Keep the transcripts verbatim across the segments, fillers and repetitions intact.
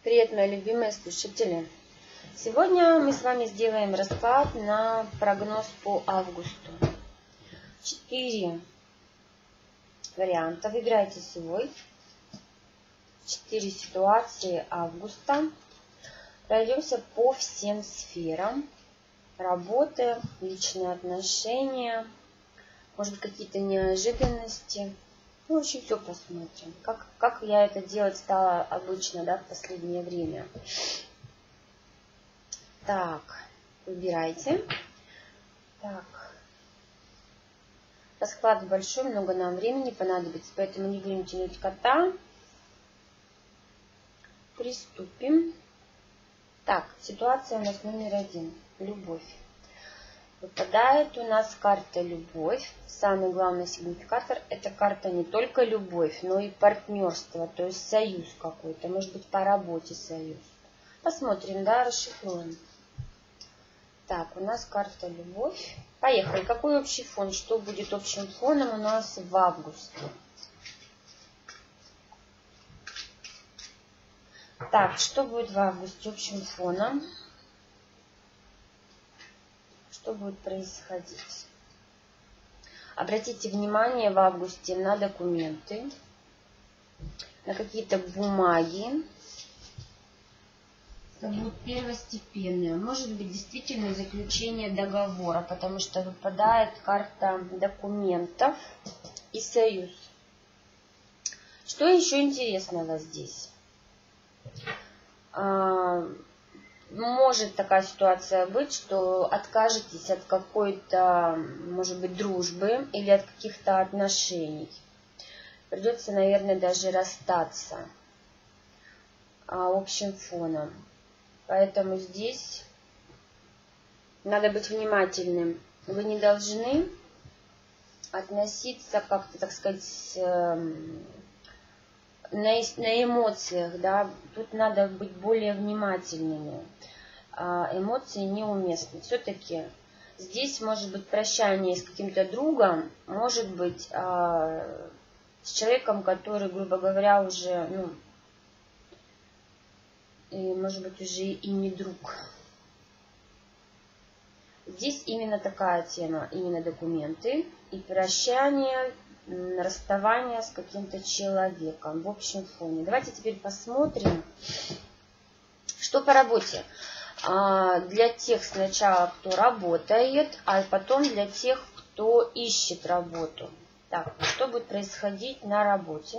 Привет, мои любимые слушатели! Сегодня мы с вами сделаем расклад на прогноз по августу. Четыре варианта. Выбирайте свой. Четыре ситуации августа. Пройдемся по всем сферам. Работы, личные отношения, может быть, какие-то неожиданности. Ну, в общем, все посмотрим. Как, как я это делать стала обычно, да, в последнее время. Так, выбирайте. Так. Расклад большой, много нам времени понадобится, поэтому не будем тянуть кота. Приступим. Так, ситуация у нас номер один. Любовь. Выпадает у нас карта «Любовь». Самый главный сигнификатор – это карта не только любовь, но и партнерство, то есть союз какой-то, может быть, по работе союз. Посмотрим, да, расшифруем. Так, у нас карта «Любовь». Поехали. Какой общий фон? Что будет общим фоном у нас в августе? Так, что будет в августе общим фоном? Что будет происходить? Обратите внимание в августе на документы, на какие-то бумаги. Это будет первостепенное. Может быть, действительно заключение договора, потому что выпадает карта документов и союз. Что еще интересного здесь? Может такая ситуация быть, что откажетесь от какой-то, может быть, дружбы или от каких-то отношений. Придется, наверное, даже расстаться общим фоном. Поэтому здесь надо быть внимательным. Вы не должны относиться как-то, так сказать, на, на эмоциях, да, тут надо быть более внимательными. А, эмоции неуместны. Все-таки здесь может быть прощание с каким-то другом, может быть а, с человеком, который, грубо говоря, уже, ну, и, может быть, уже и не друг. Здесь именно такая тема, именно документы и прощание, расставание с каким-то человеком в общем фоне. Давайте теперь посмотрим, что по работе. Для тех сначала, кто работает, а потом для тех, кто ищет работу. Так, что будет происходить на работе?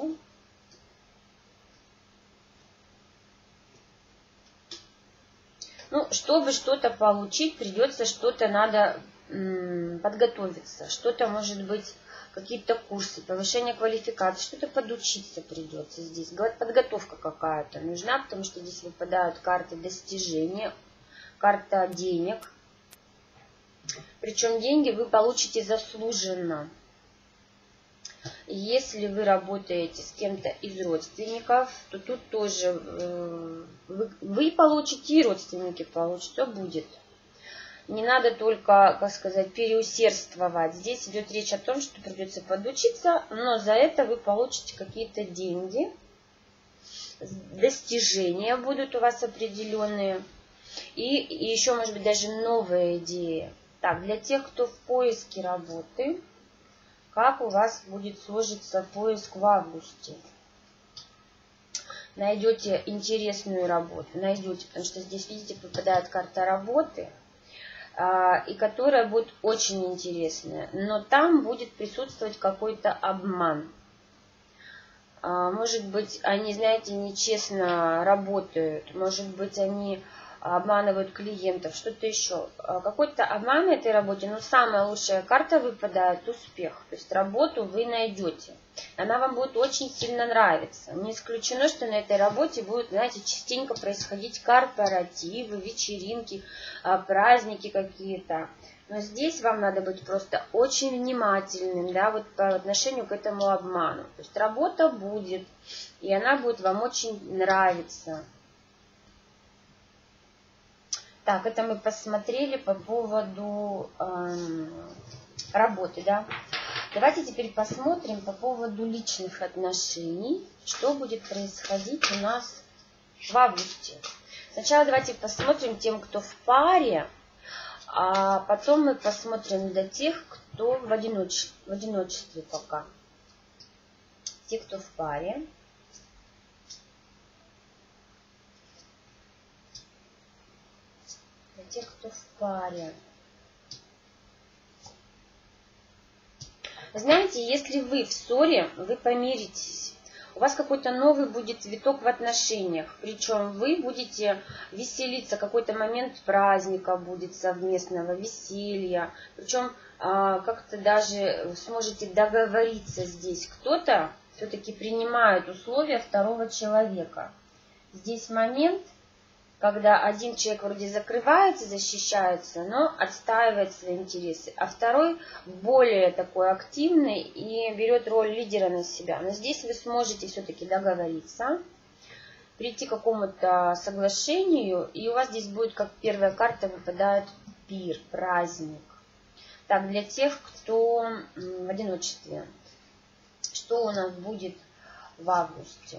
Ну, чтобы что-то получить, придется что-то надо м, подготовиться. Что-то может быть, какие-то курсы, повышение квалификации, что-то подучиться придется здесь. Подготовка какая-то нужна, потому что здесь выпадают карты достижения, карта денег. Причем деньги вы получите заслуженно. Если вы работаете с кем-то из родственников, то тут тоже э, вы, вы получите, и родственники получат, все будет. Не надо только, как сказать, переусердствовать. Здесь идет речь о том, что придется подучиться, но за это вы получите какие-то деньги, достижения будут у вас определенные, и, и еще, может быть, даже новые идеи. Так, для тех, кто в поиске работы, как у вас будет сложиться поиск в августе? Найдете интересную работу, найдете, потому что здесь, видите, попадает карта работы, и которая будет очень интересная. Но там будет присутствовать какой-то обман. Может быть, они, знаете, нечестно работают. Может быть, они обманывают клиентов, что-то еще. Какой-то обман на этой работе, но самая лучшая карта выпадает успех. То есть работу вы найдете. Она вам будет очень сильно нравиться. Не исключено, что на этой работе будут, знаете, частенько происходить корпоративы, вечеринки, праздники какие-то. Но здесь вам надо быть просто очень внимательным, да, вот по отношению к этому обману. То есть работа будет, и она будет вам очень нравиться. Так, это мы посмотрели по поводу эм, работы, да. Давайте теперь посмотрим по поводу личных отношений, что будет происходить у нас в августе. Сначала давайте посмотрим тем, кто в паре, а потом мы посмотрим для тех, кто в, одиноч... в одиночестве пока. Те, кто в паре. Для тех, кто в паре. Знаете, если вы в ссоре, вы помиритесь. У вас какой-то новый будет виток в отношениях. Причем вы будете веселиться, какой-то момент праздника будет совместного, веселья. Причем как-то даже сможете договориться здесь. Кто-то все-таки принимает условия второго человека. Здесь момент, когда один человек вроде закрывается, защищается, но отстаивает свои интересы, а второй более такой активный и берет роль лидера на себя. Но здесь вы сможете все-таки договориться, прийти к какому-то соглашению, и у вас здесь будет, как первая карта, выпадает пир, праздник. Так, для тех, кто в одиночестве, что у нас будет в августе?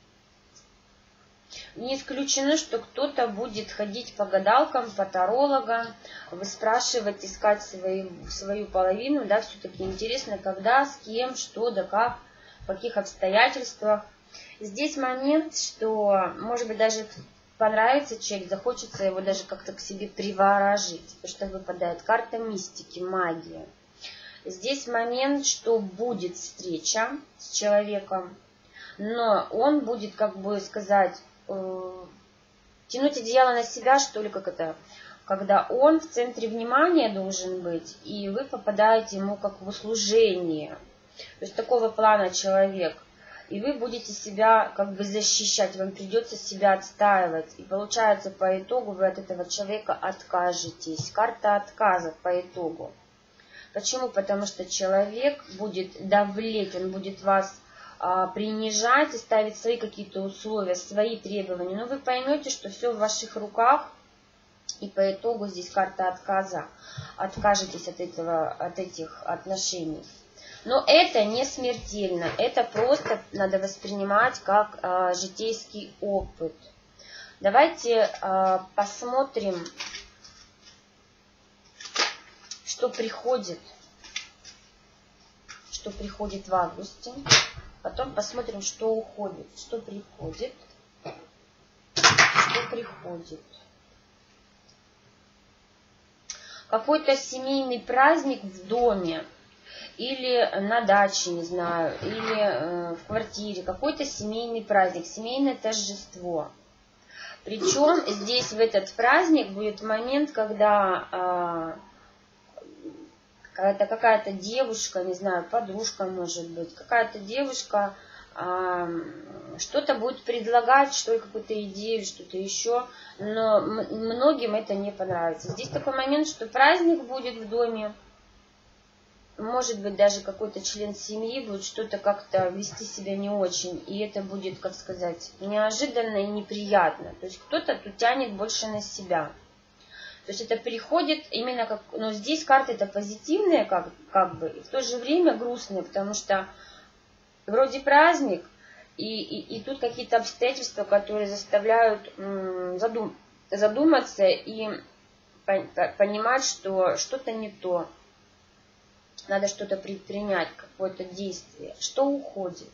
Не исключено, что кто-то будет ходить по гадалкам, по тарологам, выспрашивать, искать свою, свою половину. Да, все-таки интересно, когда, с кем, что, да как, в каких обстоятельствах. Здесь момент, что, может быть, даже понравится человек, захочется его даже как-то к себе приворожить, потому что выпадает карта мистики, магия. Здесь момент, что будет встреча с человеком, но он будет, как бы сказать, тянуть одеяло на себя, что ли, как это, когда он в центре внимания должен быть, и вы попадаете ему как в услужение. То есть такого плана человек. И вы будете себя как бы защищать, вам придется себя отстаивать. И получается, по итогу вы от этого человека откажетесь. Карта отказа по итогу. Почему? Потому что человек будет давлеть, он будет вас принижать и ставить свои какие-то условия, свои требования. Но вы поймете, что все в ваших руках, и по итогу здесь карта отказа. Откажетесь от, этого, от этих отношений. Но это не смертельно, это просто надо воспринимать как а, житейский опыт. Давайте а, посмотрим, что приходит, что приходит в августе. Потом посмотрим, что уходит, что приходит, что приходит. Какой-то семейный праздник в доме, или на даче, не знаю, или э, в квартире. Какой-то семейный праздник, семейное торжество. Причем здесь в этот праздник будет момент, когда... Э, это какая-то девушка, не знаю, подружка может быть, какая-то девушка а, что-то будет предлагать, что ли, какую-то идею, что-то еще, но многим это не понравится. Здесь такой момент, что праздник будет в доме, может быть, даже какой-то член семьи будет что-то как-то вести себя не очень, и это будет, как сказать, неожиданно и неприятно. То есть кто-то тут тянет больше на себя. То есть это приходит именно как... Но здесь карты это позитивные, как, как бы, и в то же время грустные, потому что вроде праздник, и, и, и тут какие-то обстоятельства, которые заставляют м, задум, задуматься и по, по, понимать, что что-то не то. Надо что-то предпринять, какое-то действие. Что уходит?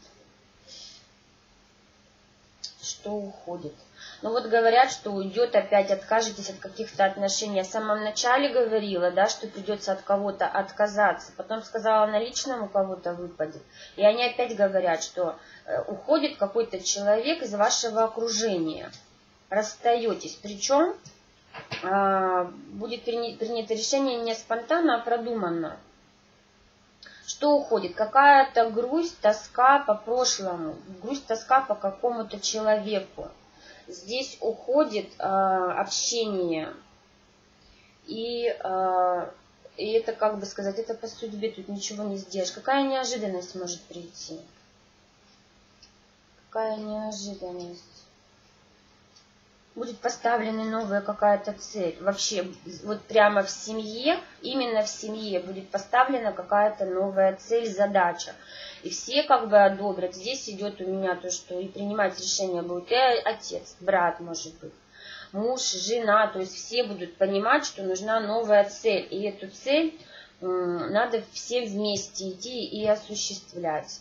Что уходит? Ну вот говорят, что уйдет опять, откажетесь от каких-то отношений. Я в самом начале говорила, да, что придется от кого-то отказаться. Потом сказала, на личном у кого-то выпадет. И они опять говорят, что уходит какой-то человек из вашего окружения. Расстаетесь. Причем а, будет принято решение не спонтанно, а продуманно. Что уходит? Какая-то грусть, тоска по прошлому. Грусть, тоска по какому-то человеку. Здесь уходит э, общение, и, э, и это, как бы сказать, это по судьбе, тут ничего не сделаешь. Какая неожиданность может прийти? Какая неожиданность? будет поставлена новая какая-то цель. Вообще, вот прямо в семье, именно в семье будет поставлена какая-то новая цель, задача. И все как бы одобрят. Здесь идет у меня то, что и принимать решение будет и отец, брат, может быть, муж, жена. То есть все будут понимать, что нужна новая цель. И эту цель надо все вместе идти и осуществлять.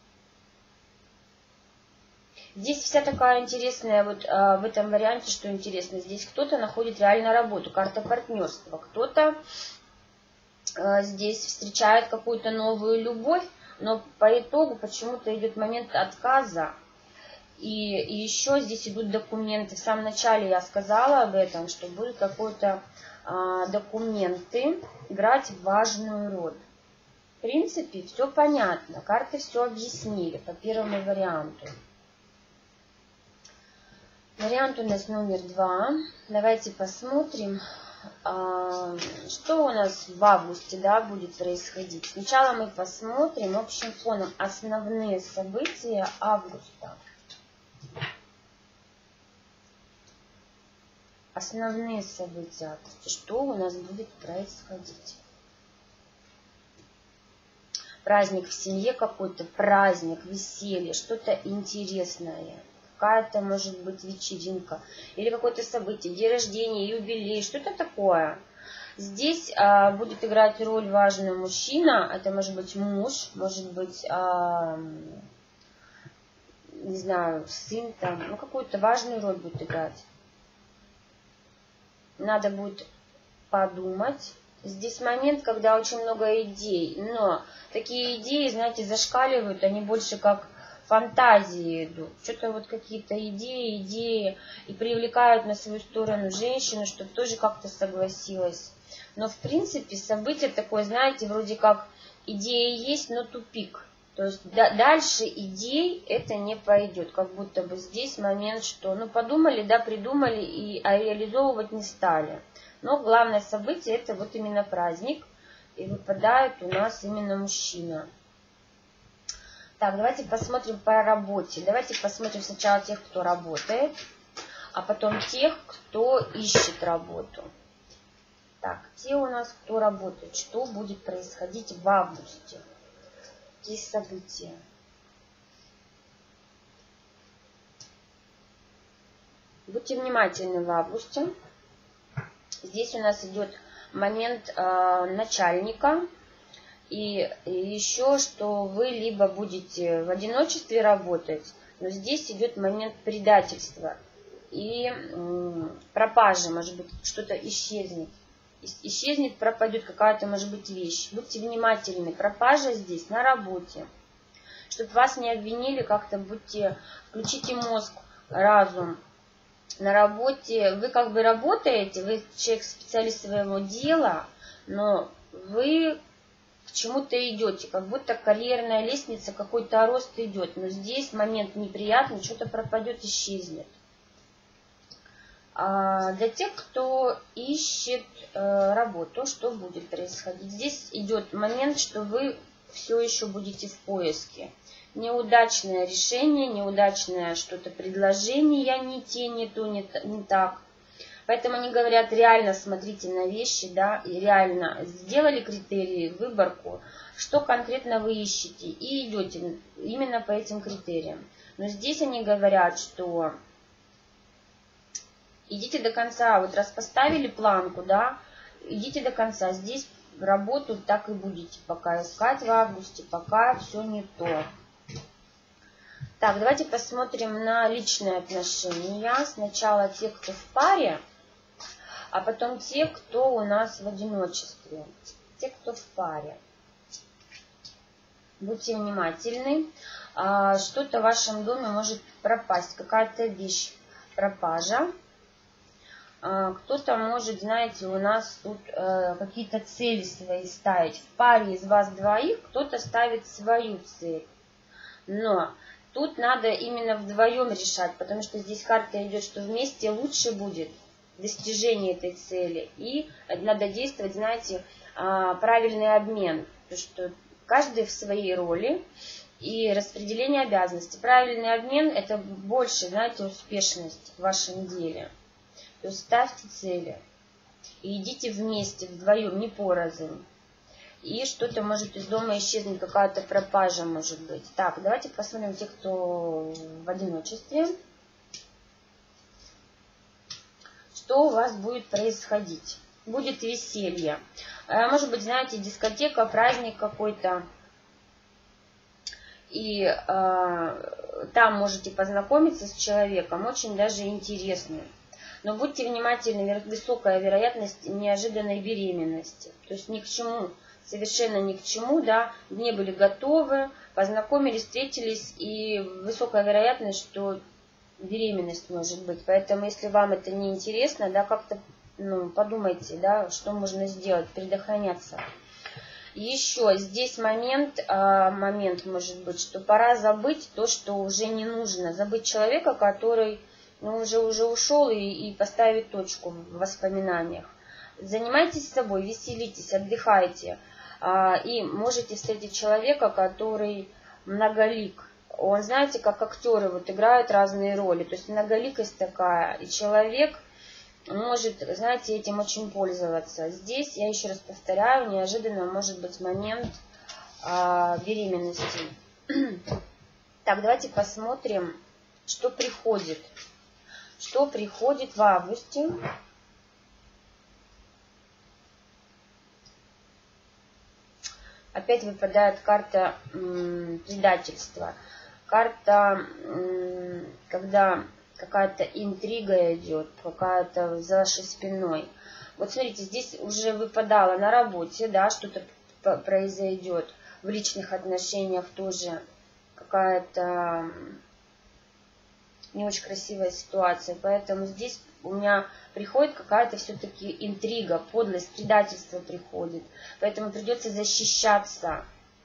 Здесь вся такая интересная, вот а, в этом варианте, что интересно, здесь кто-то находит реально работу, карта партнерства, кто-то а, здесь встречает какую-то новую любовь, но по итогу почему-то идет момент отказа. И, и еще здесь идут документы. В самом начале я сказала об этом, что будут какие-то а, документы играть важную роль. В принципе, все понятно, карты все объяснили по первому варианту. Вариант у нас номер два. Давайте посмотрим, что у нас в августе, да, будет происходить. Сначала мы посмотрим общим фоном основные события августа. Основные события, что у нас будет происходить. Праздник в семье какой-то, праздник, веселье, что-то интересное. Какая-то, может быть, вечеринка или какое-то событие, день рождения, юбилей, что-то такое. Здесь а, будет играть роль важный мужчина, это может быть муж, может быть, а, не знаю, сын там, ну какую-то важную роль будет играть. Надо будет подумать. Здесь момент, когда очень много идей, но такие идеи, знаете, зашкаливают, они больше как фантазии идут, что-то вот какие-то идеи, идеи, и привлекают на свою сторону женщину, чтобы тоже как-то согласилась. Но в принципе событие такое, знаете, вроде как идея есть, но тупик. То есть дальше идей это не пойдет, как будто бы здесь момент, что ну подумали, да, придумали, и, а реализовывать не стали. Но главное событие это вот именно праздник, и выпадает у нас именно мужчина. Так, давайте посмотрим по работе. Давайте посмотрим сначала тех, кто работает, а потом тех, кто ищет работу. Так, те у нас, кто работает, что будет происходить в августе? Какие события? Будьте внимательны в августе. Здесь у нас идет момент э, начальника. И еще, что вы либо будете в одиночестве работать, но здесь идет момент предательства и пропажи, может быть, что-то исчезнет. Исчезнет, пропадет какая-то, может быть, вещь. Будьте внимательны, пропажа здесь на работе. Чтобы вас не обвинили, как-то будьте, включите мозг, разум. На работе вы как бы работаете, вы человек, специалист своего дела, но вы к чему-то идете, как будто карьерная лестница, какой-то рост идет, но здесь момент неприятный, что-то пропадет, исчезнет. А для тех, кто ищет э, работу, что будет происходить? Здесь идет момент, что вы все еще будете в поиске. Неудачное решение, неудачное что-то предложение, не те, не то, не, не так. Поэтому они говорят, реально смотрите на вещи, да, и реально сделали критерии, выборку, что конкретно вы ищете, и идете именно по этим критериям. Но здесь они говорят, что идите до конца, вот раз поставили планку, да, идите до конца. Здесь работу так и будете пока искать в августе, пока все не то. Так, давайте посмотрим на личные отношения. Сначала те, кто в паре. А потом те, кто у нас в одиночестве. Те, кто в паре. Будьте внимательны. Что-то в вашем доме может пропасть. Какая-то вещь. Пропажа. Кто-то может, знаете, у нас тут какие-то цели свои ставить. В паре из вас двоих кто-то ставит свою цель. Но тут надо именно вдвоем решать. Потому что здесь карта идет, что вместе лучше будет достижение этой цели. И надо действовать, знаете, правильный обмен. Потому что каждый в своей роли и распределение обязанностей. Правильный обмен – это больше, знаете, успешность в вашем деле. То есть ставьте цели и идите вместе, вдвоем, не порознь. И что-то может из дома исчезнуть, какая-то пропажа может быть. Так, давайте посмотрим те, кто в одиночестве. Что у вас будет происходить? Будет веселье. Может быть, знаете, дискотека, праздник какой-то. И э, там можете познакомиться с человеком, очень даже интересным. Но будьте внимательны, высокая вероятность неожиданной беременности. То есть ни к чему, совершенно ни к чему, да, не были готовы, познакомились, встретились, и высокая вероятность, что беременность может быть. Поэтому, если вам это не интересно, да, как-то ну, подумайте, да, что можно сделать, предохраняться. Еще здесь момент, а, момент может быть, что пора забыть то, что уже не нужно. Забыть человека, который ну, уже, уже ушел, и, и поставить точку в воспоминаниях. Занимайтесь собой, веселитесь, отдыхайте. А, и можете встретить человека, который многолик. Он, знаете, как актеры вот играют разные роли. То есть многоликость такая. И человек может, знаете, этим очень пользоваться. Здесь, я еще раз повторяю, неожиданно может быть момент а, беременности. Так, давайте посмотрим, что приходит. Что приходит в августе. Опять выпадает карта м, предательства. Карта, м, когда какая-то интрига идет, какая-то за вашей спиной. Вот смотрите, здесь уже выпадало на работе, да, что-то произойдет. В личных отношениях тоже какая-то не очень красивая ситуация. Поэтому здесь у меня приходит какая-то все-таки интрига, подлость, предательство приходит. Поэтому придется защищаться.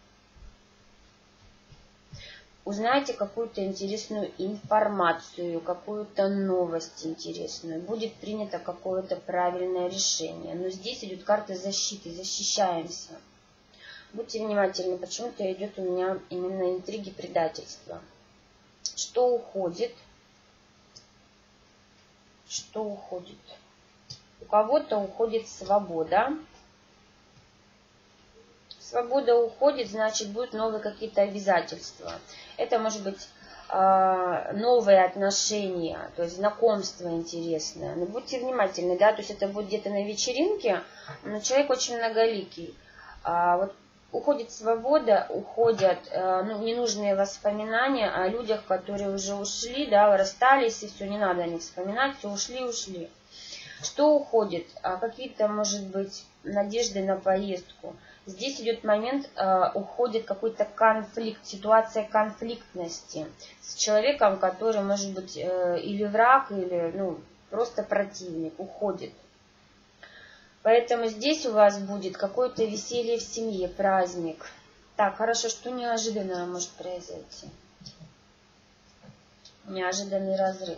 Узнайте какую-то интересную информацию, какую-то новость интересную. Будет принято какое-то правильное решение. Но здесь идет карта защиты, защищаемся. Будьте внимательны, почему-то идет у меня именно интриги, предательства. Что уходит? Что уходит? У кого-то уходит свобода. Свобода уходит, значит, будут новые какие-то обязательства. Это может быть э, новые отношения, то есть знакомство интересное. Но будьте внимательны, да, то есть это будет где-то на вечеринке, но человек очень многоликий. А вот уходит свобода, уходят э, ну, ненужные воспоминания о людях, которые уже ушли, да, расстались, и все, не надо о них вспоминать, все, ушли, ушли. Что уходит? А какие-то, может быть, надежды на поездку. Здесь идет момент, э, уходит какой-то конфликт, ситуация конфликтности с человеком, который может быть э, или враг, или ну, просто противник, уходит. Поэтому здесь у вас будет какое-то веселье в семье, праздник. Так, хорошо, что неожиданное может произойти? Неожиданный разрыв.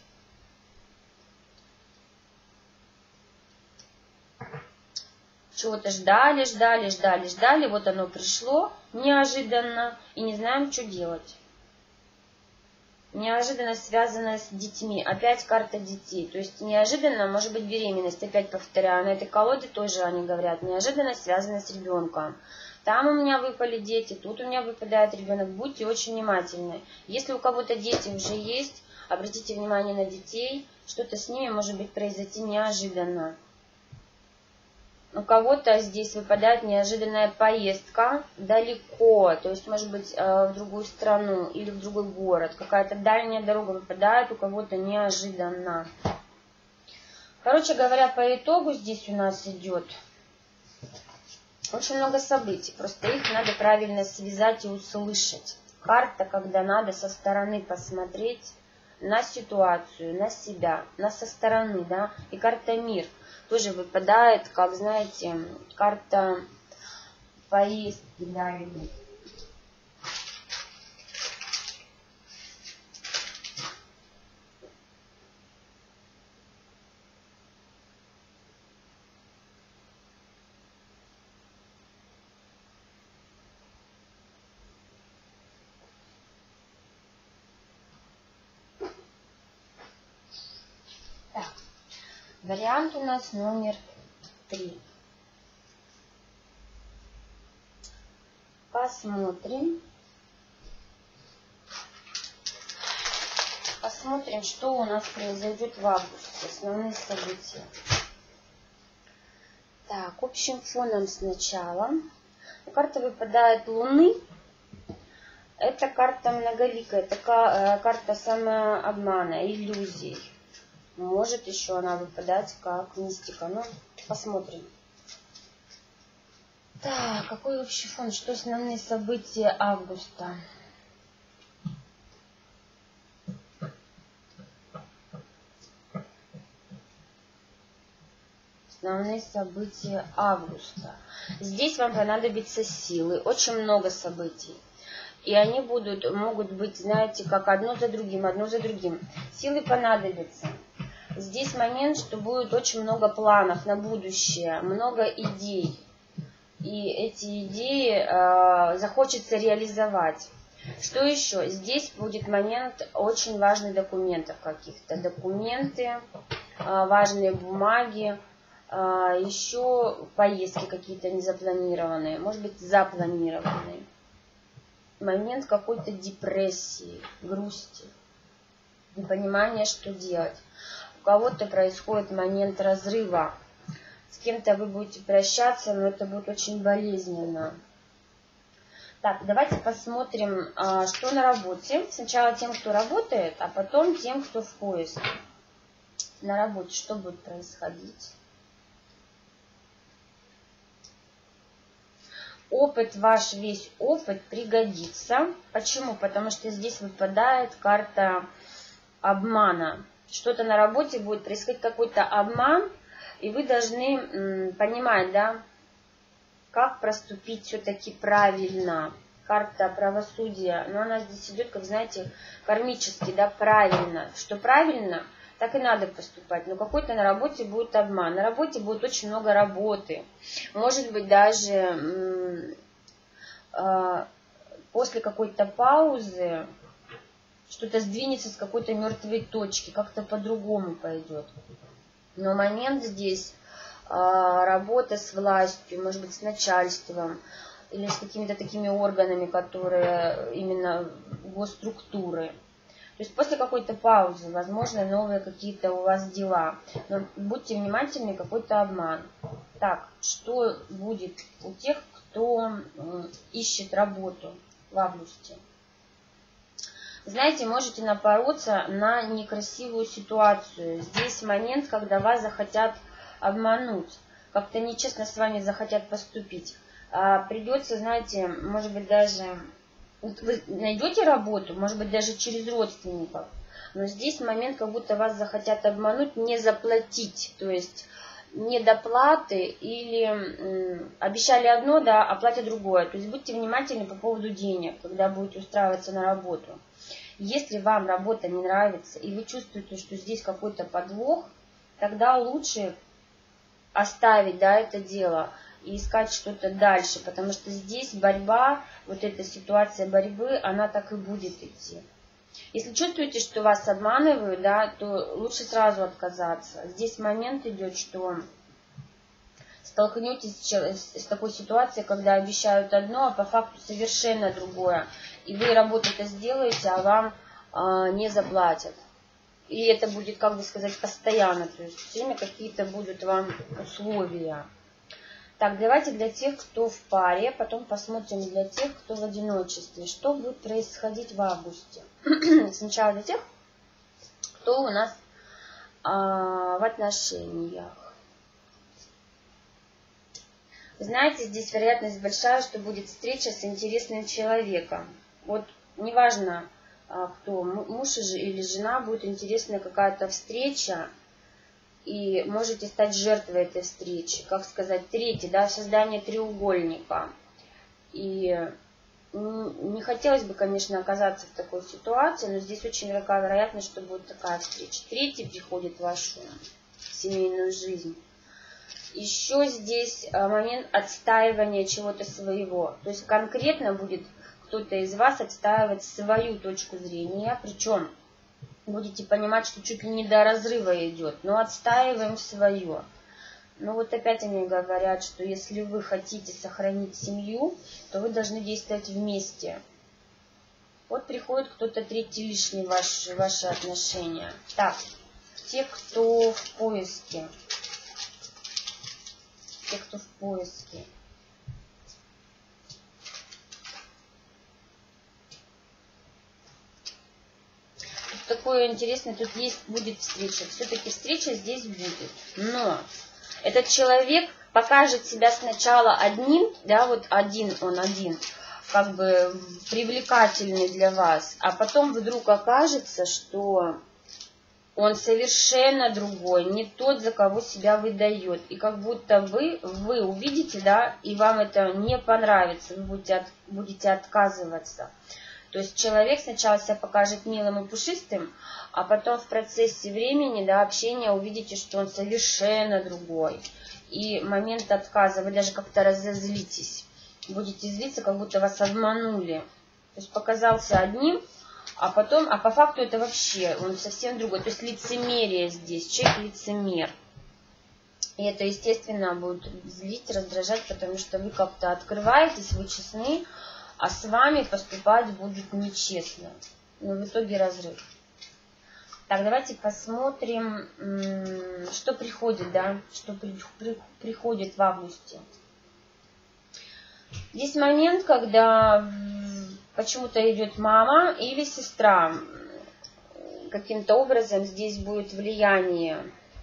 Чего-то ждали, ждали, ждали, ждали. Вот оно пришло неожиданно. И не знаем, что делать. Неожиданно связанная с детьми. Опять карта детей. То есть неожиданно может быть беременность. Опять повторяю, на этой колоде тоже они говорят. Неожиданно связана с ребенком. Там у меня выпали дети, тут у меня выпадает ребенок. Будьте очень внимательны. Если у кого-то дети уже есть, обратите внимание на детей. Что-то с ними может быть произойти неожиданно. У кого-то здесь выпадает неожиданная поездка далеко, то есть, может быть, в другую страну или в другой город. Какая-то дальняя дорога выпадает у кого-то неожиданно. Короче говоря, по итогу здесь у нас идет очень много событий. Просто их надо правильно связать и услышать. Карта, когда надо со стороны посмотреть на ситуацию, на себя, на со стороны, да. И карта мир тоже выпадает, как, знаете, карта поездки, да, Вариант у нас номер три. Посмотрим. Посмотрим, что у нас произойдет в августе. Основные события. Так, общим фоном сначала. Карта выпадает Луны. Это карта многоликая, это карта самообмана, иллюзий. Может еще она выпадать как мистика. Ну, посмотрим. Так, какой общий фон? Что основные события августа? Основные события августа. Здесь вам понадобятся силы. Очень много событий. И они будут, могут быть, знаете, как одно за другим, одно за другим. Силы понадобятся. Здесь момент, что будет очень много планов на будущее, много идей. И эти идеи э, захочется реализовать. Что еще? Здесь будет момент очень важных документов каких-то. Документы, э, важные бумаги, э, еще поездки какие-то незапланированные, может быть, запланированные. Момент какой-то депрессии, грусти, непонимания, что делать. У кого-то происходит момент разрыва. С кем-то вы будете прощаться, но это будет очень болезненно. Так, давайте посмотрим, что на работе. Сначала тем, кто работает, а потом тем, кто в поиске. На работе что будет происходить? Опыт ваш, весь опыт пригодится. Почему? Потому что здесь выпадает карта обмана. Что-то на работе будет происходить, какой-то обман, и вы должны м, понимать, да, как проступить все-таки правильно. Карта правосудия, но она здесь идет, как, знаете, кармически, да, правильно. Что правильно, так и надо поступать. Но какой-то на работе будет обман. На работе будет очень много работы. Может быть, даже м, э, после какой-то паузы что-то сдвинется с какой-то мертвой точки, как-то по-другому пойдет. Но момент здесь э, работа с властью, может быть, с начальством или с какими-то такими органами, которые именно госструктуры. То есть после какой-то паузы, возможно, новые какие-то у вас дела. Но будьте внимательны, какой-то обман. Так, что будет у тех, кто ищет работу в августе? Знаете, можете напороться на некрасивую ситуацию. Здесь момент, когда вас захотят обмануть, как-то нечестно с вами захотят поступить. А придется, знаете, может быть, даже... Вы найдете работу, может быть, даже через родственников. Но здесь момент, как будто вас захотят обмануть, не заплатить. То есть недоплаты или м, обещали одно, да, а платят другое. То есть будьте внимательны по поводу денег, когда будете устраиваться на работу. Если вам работа не нравится, и вы чувствуете, что здесь какой-то подвох, тогда лучше оставить, да, это дело и искать что-то дальше, потому что здесь борьба, вот эта ситуация борьбы, она так и будет идти. Если чувствуете, что вас обманывают, да, то лучше сразу отказаться. Здесь момент идет, что столкнетесь с такой ситуацией, когда обещают одно, а по факту совершенно другое. И вы работу-то сделаете, а вам а, не заплатят. И это будет, как бы сказать, постоянно. То есть все время какие-то будут вам условия. Так, давайте для тех, кто в паре, потом посмотрим для тех, кто в одиночестве. Что будет происходить в августе? Сначала для тех, кто у нас а, в отношениях. Знаете, здесь вероятность большая, что будет встреча с интересным человеком. Вот неважно, кто, муж или жена, будет интересная какая-то встреча, и можете стать жертвой этой встречи. Как сказать, третий, да, создание треугольника. И не хотелось бы, конечно, оказаться в такой ситуации, но здесь очень велика вероятность, что будет такая встреча. Третий приходит в вашу семейную жизнь. Еще здесь момент отстаивания чего-то своего. То есть конкретно будет кто-то из вас отстаивать свою точку зрения. Причем будете понимать, что чуть ли не до разрыва идет, но отстаиваем свое. Но вот опять они говорят, что если вы хотите сохранить семью, то вы должны действовать вместе. Вот приходит кто-то третий лишний в ваши, ваши отношения. Так, те, кто в поиске. Те, кто в поиске. Тут такое интересное, тут есть, будет встреча. Все-таки встреча здесь будет. Но этот человек покажет себя сначала одним, да, вот один, он один, как бы привлекательный для вас, а потом вдруг окажется, что он совершенно другой, не тот, за кого себя выдает. И как будто вы, вы увидите, да, и вам это не понравится, вы будете, от, будете отказываться. То есть человек сначала себя покажет милым и пушистым, а потом в процессе времени, да, общения увидите, что он совершенно другой. И момент отказа, вы даже как-то разозлитесь. Будете злиться, как будто вас обманули. То есть показался одним, а потом, а по факту это вообще, он совсем другой. То есть лицемерие здесь, человек лицемер. И это, естественно, будет злить, раздражать, потому что вы как-то открываетесь, вы честны, а с вами поступать будет нечестно. Но в итоге разрыв. Так, давайте посмотрим, что приходит, да, что при, при, приходит в августе. Есть момент, когда почему-то идет мама или сестра. Каким-то образом здесь будет влияние.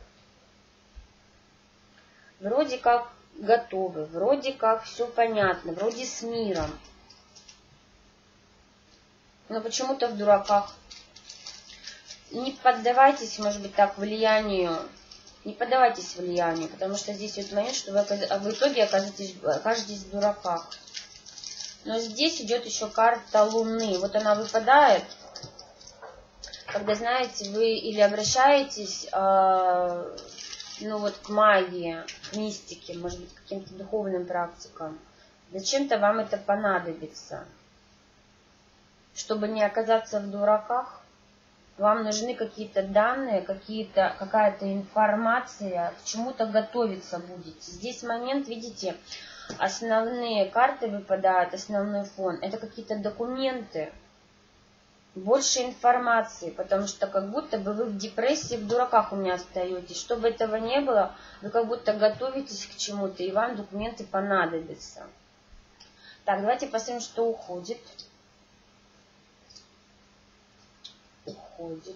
Вроде как готовы, вроде как все понятно, вроде с миром. Но почему-то в дураках. Не поддавайтесь, может быть, так влиянию. Не поддавайтесь влиянию, потому что здесь вот момент, что вы в итоге окажетесь, окажетесь в дураках. Но здесь идет еще карта Луны. Вот она выпадает, когда, знаете, вы или обращаетесь э, ну вот, к магии, к мистике, может быть, к каким-то духовным практикам. Зачем-то вам это понадобится. Чтобы не оказаться в дураках, вам нужны какие-то данные, какие-то, какая-то информация, к чему-то готовиться будете. Здесь момент, видите, основные карты выпадают, основной фон. Это какие-то документы, больше информации, потому что как будто бы вы в депрессии, в дураках у меня остаетесь. Чтобы этого не было, вы как будто готовитесь к чему-то, и вам документы понадобятся. Так, давайте посмотрим, что уходит. Уходит.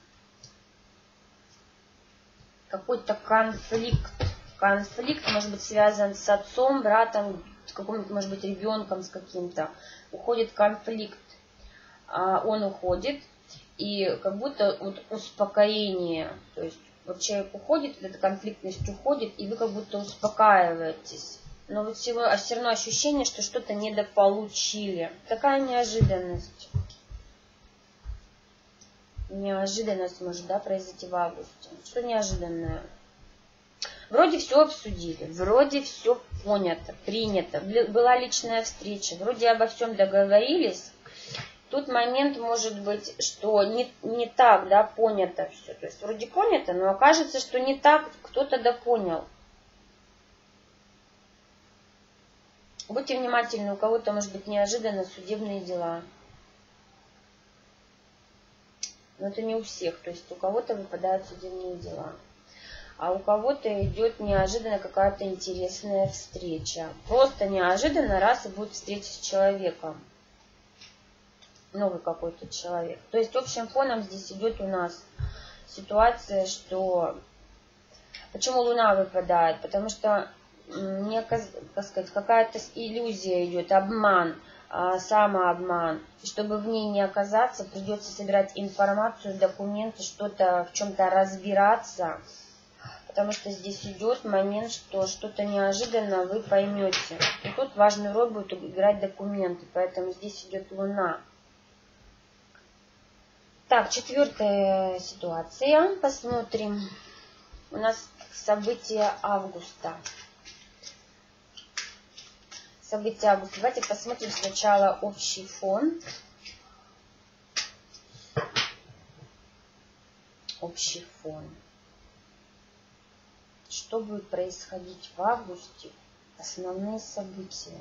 Какой-то конфликт. Конфликт может быть связан с отцом, братом, с каким-то, может быть, ребенком, с каким-то. Уходит конфликт. Он уходит, и как будто вот успокоение. То есть вот человек уходит, эта конфликтность уходит, и вы как будто успокаиваетесь. Но вот всего, а все равно ощущение, что что-то недополучили. Такая неожиданность. Неожиданность может, да, произойти в августе. Что неожиданное? Вроде все обсудили, вроде все понято, принято. Была личная встреча, вроде обо всем договорились. Тут момент может быть, что не, не так, да, понято все. То есть вроде понято, но окажется, что не так, кто-то допонял. Будьте внимательны, у кого-то может быть неожиданно судебные дела. Но это не у всех, то есть у кого-то выпадают судебные дела. А у кого-то идет неожиданно какая-то интересная встреча. Просто неожиданно раз и будет встреча с человеком. Новый какой-то человек. То есть общим фоном здесь идет у нас ситуация, что... Почему Луна выпадает? Потому что не, как сказать, какая-то иллюзия идет, обман, самообман. И чтобы в ней не оказаться, придется собирать информацию, документы, что-то в чем-то разбираться. Потому что здесь идет момент, что что-то неожиданно вы поймете. И тут важную роль будет играть документы. Поэтому здесь идет Луна. Так, четвертая ситуация. Посмотрим. У нас события августа. События августа. Давайте посмотрим сначала общий фон. общий фон. Что будет происходить в августе? Основные события.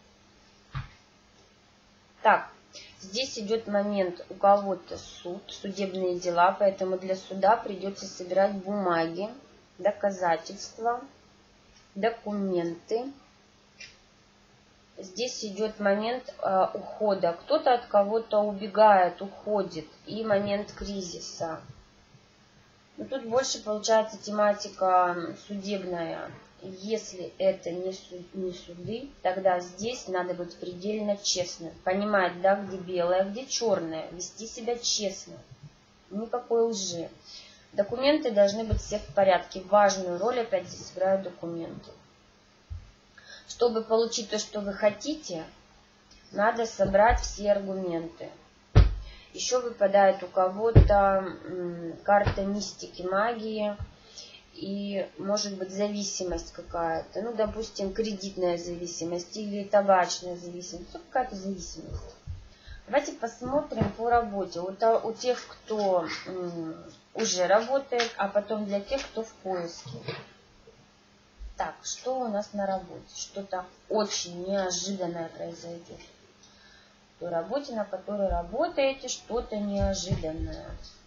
Так, здесь идет момент, у кого-то суд, судебные дела, поэтому для суда придется собирать бумаги, доказательства, документы. Здесь идет момент э, ухода. Кто-то от кого-то убегает, уходит. И момент кризиса. Но тут больше получается тематика судебная. Если это не, суд, не суды, тогда здесь надо быть предельно честным. Понимать, да, где белое, где черное. Вести себя честно. Никакой лжи. Документы должны быть все в порядке. Важную роль опять здесь играют документы. Чтобы получить то, что вы хотите, надо собрать все аргументы. Еще выпадает у кого-то карта мистики, магии и, может быть, зависимость какая-то. Ну, допустим, кредитная зависимость или табачная зависимость. Ну, какая-то зависимость. Давайте посмотрим по работе. У, у тех, кто уже работает, а потом для тех, кто в поиске. Так, что у нас на работе? Что-то очень неожиданное произойдет. В той работе, на которой работаете, что-то неожиданное.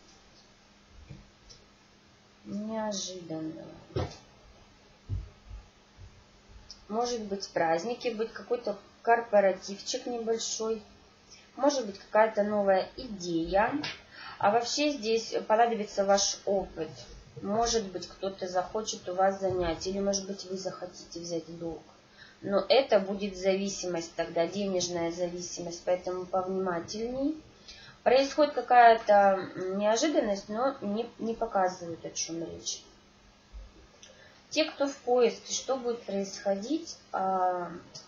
Неожиданное. Может быть праздники, быть какой-то корпоративчик небольшой. Может быть какая-то новая идея. А вообще здесь понадобится ваш опыт. Может быть, кто-то захочет у вас занять, или, может быть, вы захотите взять долг. Но это будет зависимость тогда, денежная зависимость, поэтому повнимательней. Происходит какая-то неожиданность, но не, не показывают, о чем речь. Те, кто в поиске, что будет происходить а,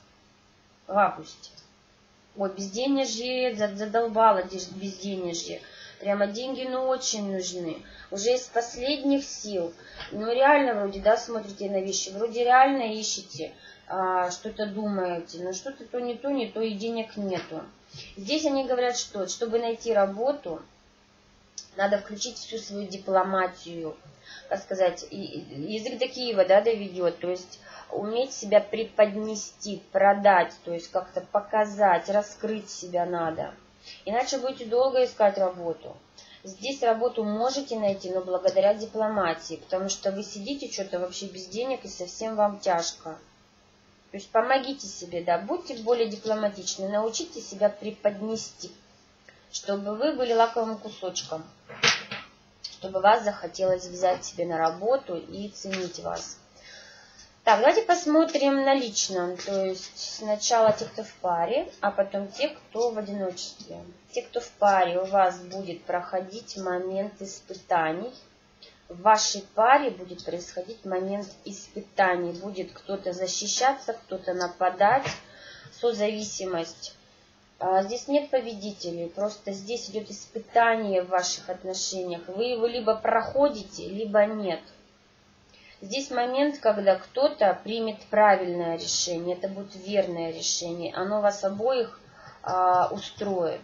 в августе? Ой, безденежье, задолбало безденежье. Прямо деньги, ну, очень нужны. Уже из последних сил. Ну, реально вроде, да, смотрите на вещи. Вроде реально ищете, а, что-то думаете. Но что-то то не то, не то, и денег нету. Здесь они говорят, что чтобы найти работу, надо включить всю свою дипломатию. Как сказать, язык до Киева, да, доведет. То есть уметь себя преподнести, продать. То есть как-то показать, раскрыть себя надо. Иначе будете долго искать работу. Здесь работу можете найти, но благодаря дипломатии, потому что вы сидите что-то вообще без денег и совсем вам тяжко. То есть помогите себе, да, будьте более дипломатичны, научите себя преподнести, чтобы вы были лаковым кусочком, чтобы вас захотелось взять себе на работу и ценить вас. Так, давайте посмотрим на личном, то есть сначала тех, кто в паре, а потом тех, кто в одиночестве. Те, кто в паре, у вас будет проходить момент испытаний. В вашей паре будет происходить момент испытаний. Будет кто-то защищаться, кто-то нападать, созависимость. Здесь нет победителей, просто здесь идет испытание в ваших отношениях. Вы его либо проходите, либо нет. Здесь момент, когда кто-то примет правильное решение, это будет верное решение, оно вас обоих а, устроит.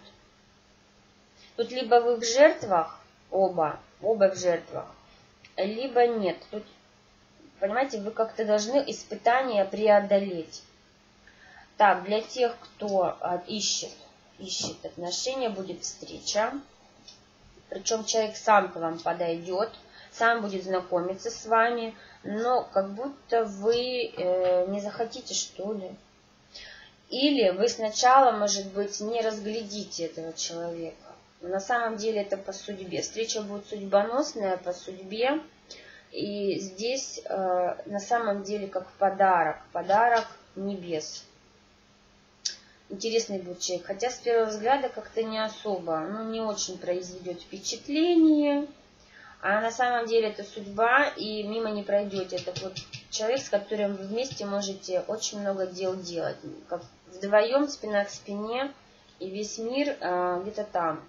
Тут либо вы в жертвах, оба, оба в жертвах, либо нет. Тут, понимаете, вы как-то должны испытания преодолеть. Так, для тех, кто а, ищет, ищет отношения, будет встреча. Причем человек сам к вам подойдет, сам будет знакомиться с вами, но как будто вы э, не захотите, что ли. Или вы сначала, может быть, не разглядите этого человека. На самом деле это по судьбе. Встреча будет судьбоносная по судьбе. И здесь э, на самом деле как подарок. Подарок небес. Интересный будет человек. Хотя с первого взгляда как-то не особо. Ну, не очень произведет впечатление. А на самом деле это судьба, и мимо не пройдете. Это вот человек, с которым вы вместе можете очень много дел делать. Как вдвоем, спина к спине, и весь мир а, где-то там.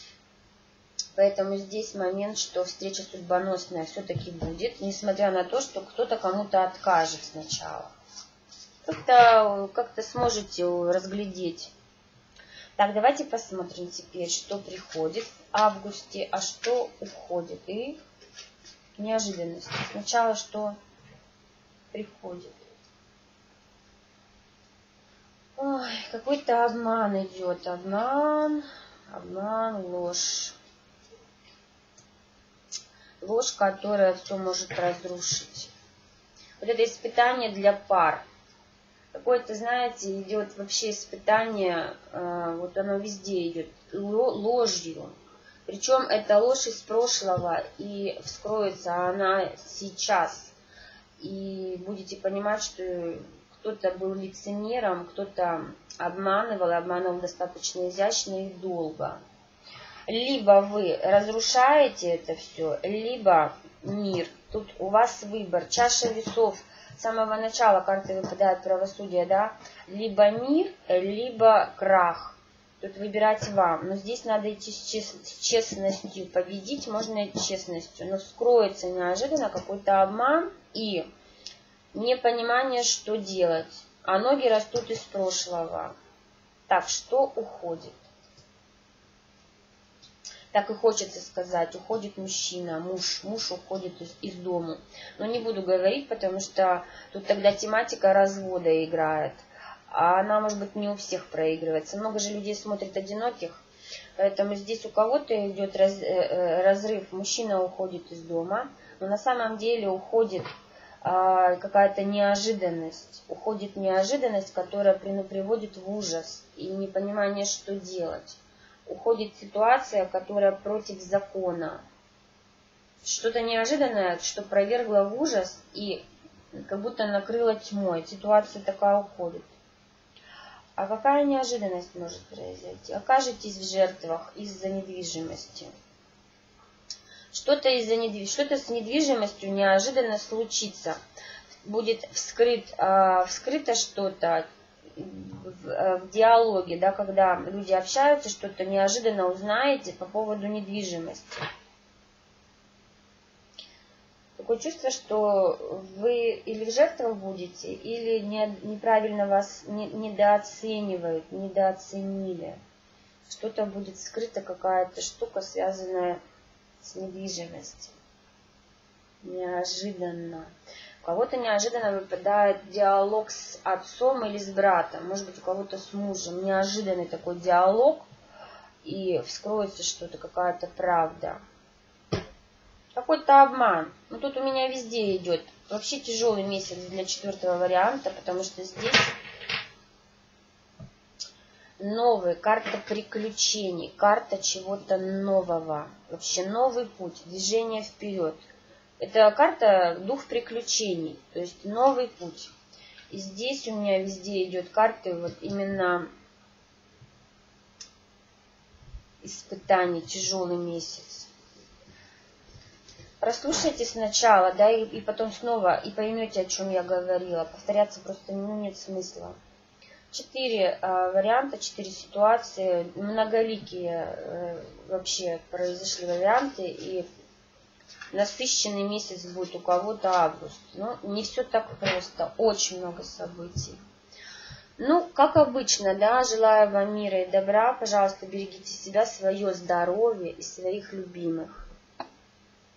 Поэтому здесь момент, что встреча судьбоносная все-таки будет, несмотря на то, что кто-то кому-то откажет сначала. Как-то как-то сможете разглядеть. Так, давайте посмотрим теперь, что приходит в августе, а что уходит. И неожиданность. Сначала что приходит. Ой, какой-то обман идет. Обман, обман, ложь. Ложь, которая все может разрушить. Вот это испытание для пар. Какое-то, знаете, идет вообще испытание, вот оно везде идет, ложью. Причем это ложь из прошлого, и вскроется она сейчас. И будете понимать, что кто-то был лицемером, кто-то обманывал, и обманывал достаточно изящно и долго. Либо вы разрушаете это все, либо мир. Тут у вас выбор. Чаша весов. С самого начала карты выпадает правосудие, да? Либо мир, либо крах. Тут выбирать вам. Но здесь надо идти с, чест... с честностью. Победить можно идти честностью. Но вскроется неожиданно какой-то обман и непонимание, что делать. А ноги растут из прошлого. Так, что уходит? Так и хочется сказать, уходит мужчина, муж, муж уходит из, из дома. Но не буду говорить, потому что тут тогда тематика развода играет. А она, может быть, не у всех проигрывается. Много же людей смотрит одиноких, поэтому здесь у кого-то идет раз, э, разрыв. Мужчина уходит из дома, но на самом деле уходит э, какая-то неожиданность. Уходит неожиданность, которая приводит в ужас и непонимание, что делать. Уходит ситуация, которая против закона. Что-то неожиданное, что провергло в ужас и как будто накрыло тьмой. Ситуация такая уходит. А какая неожиданность может произойти? Окажетесь в жертвах из-за недвижимости. Что-то из-за недвиж... что-то с недвижимостью неожиданно случится. Будет вскрыт, э, вскрыто что-то. В, в диалоге, да, когда люди общаются, что-то неожиданно узнаете по поводу недвижимости. Такое чувство, что вы или в жертвах будете, или не, неправильно вас не, недооценивают, недооценили. Что-то будет скрыто, какая-то штука, связанная с недвижимостью. Неожиданно. У кого-то неожиданно выпадает диалог с отцом или с братом, может быть, у кого-то с мужем. Неожиданный такой диалог, и вскроется что-то, какая-то правда. Какой-то обман. Ну, тут у меня везде идет. Вообще тяжелый месяц для четвертого варианта, потому что здесь новый, карта приключений, карта чего-то нового. Вообще новый путь, движение вперед. Это карта дух приключений, то есть новый путь. И здесь у меня везде идет карта вот именно испытаний, тяжелый месяц. Прослушайте сначала, да, и, и потом снова, и поймете, о чем я говорила. Повторяться просто ну, нет смысла. Четыре э, варианта, четыре ситуации, многоликие э, вообще произошли варианты, и насыщенный месяц будет у кого-то август. Но не все так просто. Очень много событий. Ну, как обычно, да, желаю вам мира и добра. Пожалуйста, берегите себя, свое здоровье и своих любимых.